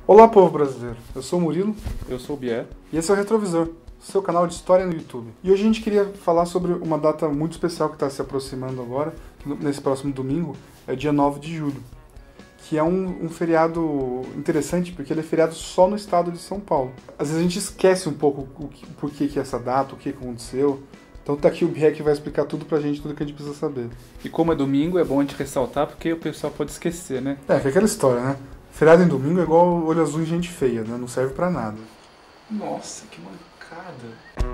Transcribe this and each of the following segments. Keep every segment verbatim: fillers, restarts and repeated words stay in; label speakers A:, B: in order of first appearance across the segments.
A: Olá, povo brasileiro. Eu sou o Murilo.
B: Eu sou o Bier.
A: E esse é o Retrovisor, seu canal de história no YouTube. E hoje a gente queria falar sobre uma data muito especial que está se aproximando agora, que nesse próximo domingo, é dia nove de julho, que é um, um feriado interessante porque ele é feriado só no estado de São Paulo. Às vezes a gente esquece um pouco o que, por que, que é essa data, o que aconteceu. Então tá aqui o Bier que vai explicar tudo pra gente, tudo que a gente precisa saber.
B: E como é domingo, é bom a gente ressaltar porque o pessoal pode esquecer, né?
A: É, que é aquela história, né? Feriado em domingo é igual olho azul em gente feia, né? Não serve pra nada.
B: Nossa, que mancada.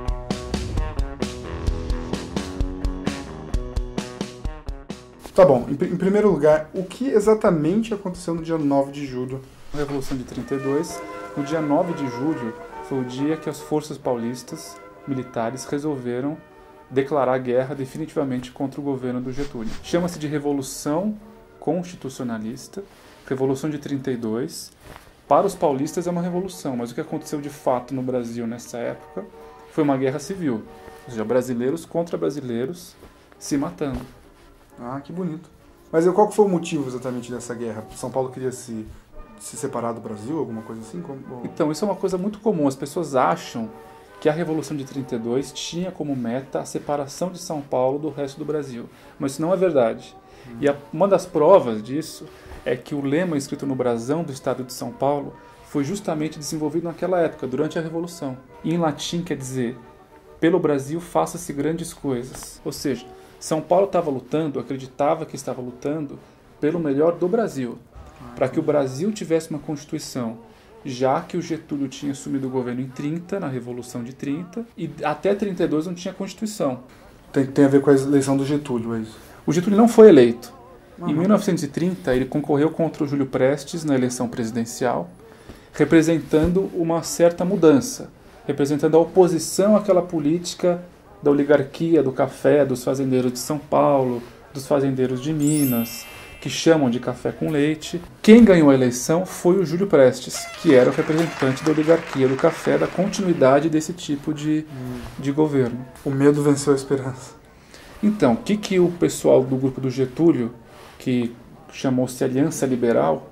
A: Tá bom, em, em primeiro lugar, o que exatamente aconteceu no dia nove de julho?
B: A Revolução de trinta e dois, no dia nove de julho, foi o dia que as forças paulistas militares resolveram declarar guerra definitivamente contra o governo do Getúlio. Chama-se de Revolução Constitucionalista, Revolução de trinta e dois. Para os paulistas é uma revolução, mas o que aconteceu de fato no Brasil nessa época foi uma guerra civil, ou seja, brasileiros contra brasileiros se matando.
A: Ah, que bonito. Mas qual que foi o motivo exatamente dessa guerra? São Paulo queria se, se separar do Brasil, alguma coisa assim? Como...
B: Então, isso é uma coisa muito comum. As pessoas acham que a Revolução de trinta e dois tinha como meta a separação de São Paulo do resto do Brasil. Mas isso não é verdade. Hum. E a, uma das provas disso é que o lema escrito no brasão do estado de São Paulo foi justamente desenvolvido naquela época, durante a Revolução. E em latim quer dizer, pelo Brasil faça-se grandes coisas. Ou seja, São Paulo estava lutando, acreditava que estava lutando pelo melhor do Brasil, para que o Brasil tivesse uma Constituição, já que o Getúlio tinha assumido o governo em trinta, na Revolução de trinta, e até trinta e dois não tinha Constituição.
A: Tem, tem a ver com a eleição do Getúlio, é isso?
B: O Getúlio não foi eleito.
A: Uhum.
B: Em mil novecentos e trinta, ele concorreu contra o Júlio Prestes na eleição presidencial, representando uma certa mudança, representando a oposição àquela política da oligarquia, do café, dos fazendeiros de São Paulo, dos fazendeiros de Minas, que chamam de café com leite. Quem ganhou a eleição foi o Júlio Prestes, que era o representante da oligarquia do café, da continuidade desse tipo de, hum. de governo.
A: O medo venceu a esperança.
B: Então, o que, que o pessoal do grupo do Getúlio, que chamou-se Aliança Liberal,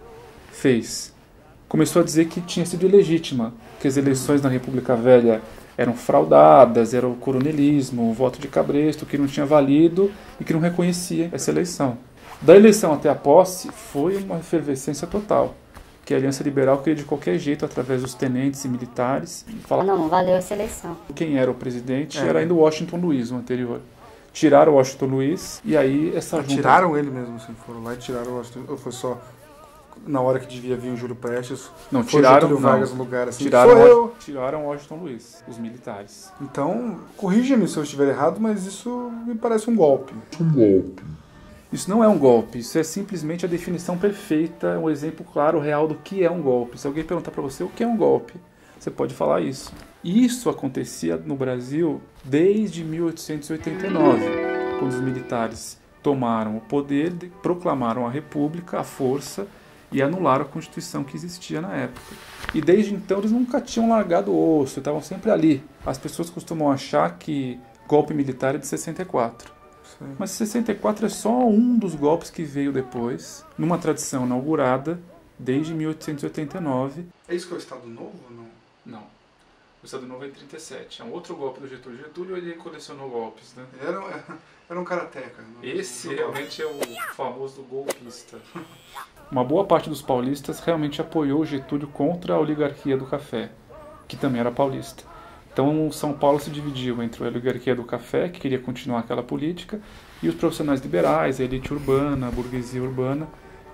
B: fez? Começou a dizer que tinha sido ilegítima, que as eleições na República Velha eram fraudadas, era o coronelismo, o voto de cabresto, que não tinha valido e que não reconhecia essa eleição. Da eleição até a posse foi uma efervescência total, que a Aliança Liberal queria de qualquer jeito, através dos tenentes e militares, falar
C: não, não valeu essa eleição.
B: Quem era o presidente
A: é.
B: era ainda o Washington Luiz, o anterior. Tiraram o Washington Luiz e aí essa
A: ah,
B: junta...
A: Tiraram ele mesmo, assim, foram lá e tiraram o Washington, ou foi só na hora que devia vir o Júlio Prestes?
B: Não, tiraram
A: o Getúlio Vargas no lugar, assim,
B: tiraram,
A: sou eu.
B: Tiraram o Washington Luiz, os militares.
A: Então, corrija-me se eu estiver errado, mas isso me parece um golpe.
D: Um golpe.
B: Isso não é um golpe, isso é simplesmente a definição perfeita, um exemplo claro, real do que é um golpe. Se alguém perguntar para você o que é um golpe, você pode falar isso. Isso acontecia no Brasil desde mil oitocentos e oitenta e nove, quando os militares tomaram o poder, proclamaram a República, a força, e anularam a Constituição que existia na época. E desde então eles nunca tinham largado o osso, estavam sempre ali. As pessoas costumam achar que golpe militar é de sessenta e quatro. Sim. Mas sessenta e quatro é só um dos golpes que veio depois, numa tradição inaugurada desde mil oitocentos e oitenta e nove.
A: É isso que é o Estado Novo ou não?
B: Não. O Estado Novo é em trinta e sete. É um outro golpe do Getúlio. Getúlio ele colecionou golpes, né?
A: Era, era um karateca.
B: Esse realmente é o famoso golpista. Uma boa parte dos paulistas realmente apoiou o Getúlio contra a oligarquia do café, que também era paulista. Então São Paulo se dividiu entre a oligarquia do café, que queria continuar aquela política, e os profissionais liberais, a elite urbana, a burguesia urbana,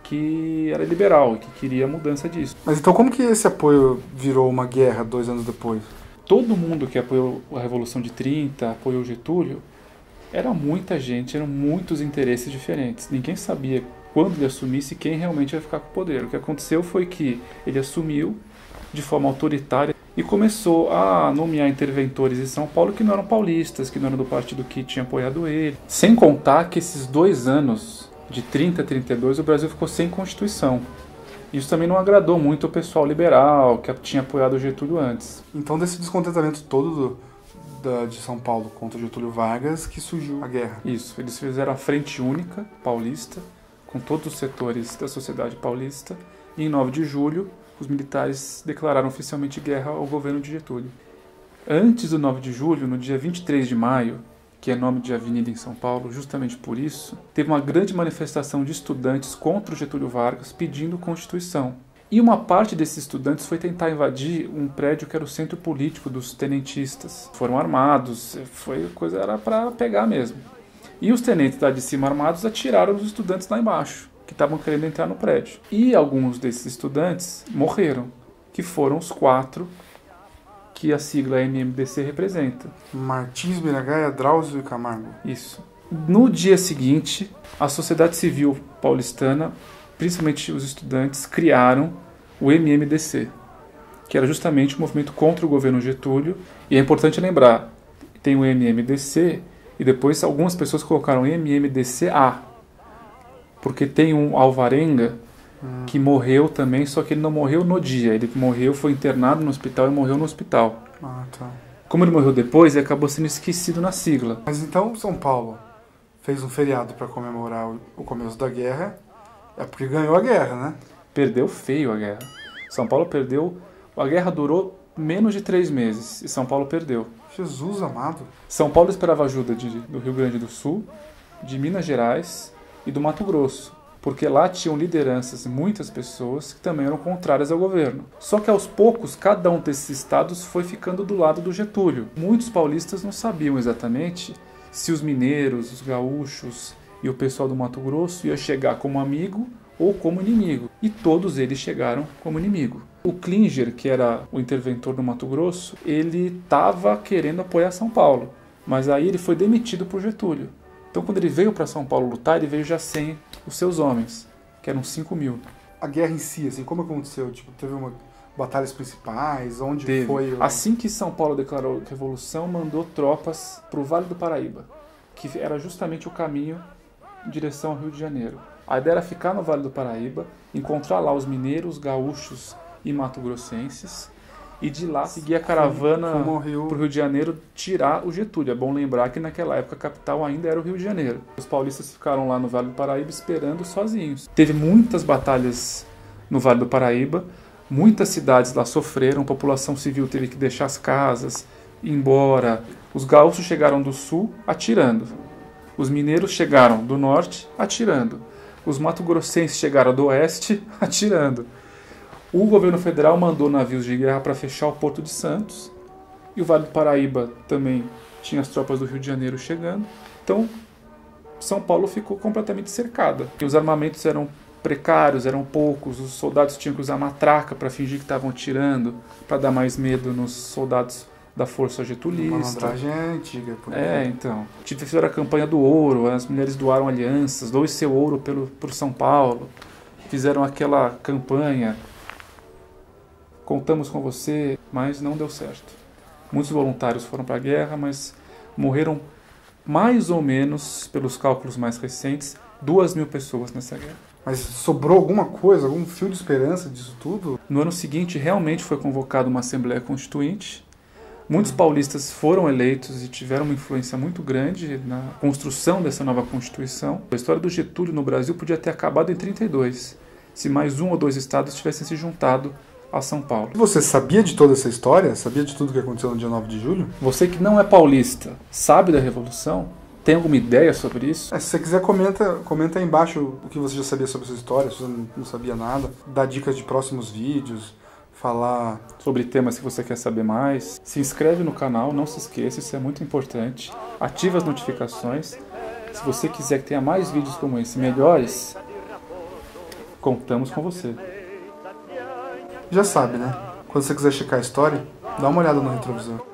B: que era liberal e que queria a mudança disso.
A: Mas então como que esse apoio virou uma guerra dois anos depois?
B: Todo mundo que apoiou a Revolução de trinta, apoiou Getúlio, era muita gente, eram muitos interesses diferentes. Ninguém sabia quando ele assumisse quem realmente ia ficar com o poder. O que aconteceu foi que ele assumiu de forma autoritária e começou a nomear interventores em São Paulo que não eram paulistas, que não eram do partido que tinha apoiado ele. Sem contar que esses dois anos, de trinta a trinta e dois, o Brasil ficou sem Constituição. Isso também não agradou muito o pessoal liberal, que tinha apoiado o Getúlio antes.
A: Então, desse descontentamento todo do, da, de São Paulo contra Getúlio Vargas, que surgiu a guerra.
B: Isso, eles fizeram a Frente Única Paulista, com todos os setores da sociedade paulista, e em nove de julho os militares declararam oficialmente guerra ao governo de Getúlio. Antes do nove de julho, no dia vinte e três de maio, que é nome de avenida em São Paulo, justamente por isso, teve uma grande manifestação de estudantes contra o Getúlio Vargas pedindo Constituição. E uma parte desses estudantes foi tentar invadir um prédio que era o centro político dos tenentistas. Foram armados, foi coisa era para pegar mesmo. E os tenentes lá de cima armados atiraram os estudantes lá embaixo, que estavam querendo entrar no prédio. E alguns desses estudantes morreram, que foram os quatro que a sigla M M D C representa.
A: Martins, Miragaia, Drauzio e Camargo.
B: Isso. No dia seguinte, a sociedade civil paulistana, principalmente os estudantes, criaram o M M D C, que era justamente o movimento contra o governo Getúlio. E é importante lembrar, tem o M M D C e depois algumas pessoas colocaram M M D C A, porque tem um Alvarenga hum. que morreu também, só que ele não morreu no dia, ele morreu, foi internado no hospital e morreu no hospital.
A: Ah, tá.
B: Como ele morreu depois, ele acabou sendo esquecido na sigla.
A: Mas então São Paulo fez um feriado para comemorar o começo da guerra, é porque ganhou a guerra, né?
B: Perdeu feio a guerra. São Paulo perdeu, a guerra durou menos de três meses e São Paulo perdeu.
A: Jesus amado.
B: São Paulo esperava ajuda de, do Rio Grande do Sul, de Minas Gerais e do Mato Grosso, porque lá tinham lideranças, muitas pessoas que também eram contrárias ao governo. Só que aos poucos, cada um desses estados foi ficando do lado do Getúlio. Muitos paulistas não sabiam exatamente se os mineiros, os gaúchos e o pessoal do Mato Grosso ia chegar como amigo ou como inimigo. E todos eles chegaram como inimigo. O Klinger, que era o interventor do Mato Grosso, ele estava querendo apoiar São Paulo, mas aí ele foi demitido por Getúlio. Então, quando ele veio para São Paulo lutar, ele veio já sem os seus homens, que eram cinco mil.
A: A guerra em si, assim, como aconteceu? Tipo, teve uma batalhas principais? Onde
B: teve.
A: foi? O...
B: Assim que São Paulo declarou a Revolução, mandou tropas para o Vale do Paraíba, que era justamente o caminho em direção ao Rio de Janeiro. A ideia era ficar no Vale do Paraíba, encontrar lá os mineiros, gaúchos e mato-grossenses, e de lá seguir a caravana para o Rio de Janeiro, tirar o Getúlio. É bom lembrar que naquela época a capital ainda era o Rio de Janeiro. Os paulistas ficaram lá no Vale do Paraíba esperando sozinhos. Teve muitas batalhas no Vale do Paraíba, muitas cidades lá sofreram, a população civil teve que deixar as casas, ir embora. Os gaúchos chegaram do sul atirando. Os mineiros chegaram do norte atirando. Os mato-grossenses chegaram do oeste atirando. O governo federal mandou navios de guerra para fechar o Porto de Santos. E o Vale do Paraíba também tinha as tropas do Rio de Janeiro chegando. Então, São Paulo ficou completamente cercada. E os armamentos eram precários, eram poucos. Os soldados tinham que usar matraca para fingir que estavam atirando, para dar mais medo nos soldados da força getulista.
A: A malandragem é antiga. Por
B: é, então. Fizeram a campanha do ouro, as mulheres doaram alianças, doe seu ouro pelo, por São Paulo. Fizeram aquela campanha... Contamos com você, mas não deu certo. Muitos voluntários foram para a guerra, mas morreram mais ou menos, pelos cálculos mais recentes, duas mil pessoas nessa guerra.
A: Mas sobrou alguma coisa, algum fio de esperança disso tudo?
B: No ano seguinte, realmente foi convocada uma Assembleia Constituinte. Muitos paulistas foram eleitos e tiveram uma influência muito grande na construção dessa nova Constituição. A história do Getúlio no Brasil podia ter acabado em trinta e dois, se mais um ou dois estados tivessem se juntado a São Paulo.
A: Você sabia de toda essa história? Sabia de tudo que aconteceu no dia nove de julho?
B: Você que não é paulista, sabe da Revolução? Tem alguma ideia sobre isso?
A: É, se você quiser, comenta, comenta aí embaixo o que você já sabia sobre essa história, se você não sabia nada. Dá dicas de próximos vídeos, falar...
B: sobre temas que você quer saber mais. Se inscreve no canal, não se esqueça, isso é muito importante. Ativa as notificações. Se você quiser que tenha mais vídeos como esse, melhores, contamos com você.
A: Já sabe, né? Quando você quiser checar a história, dá uma olhada no retrovisor.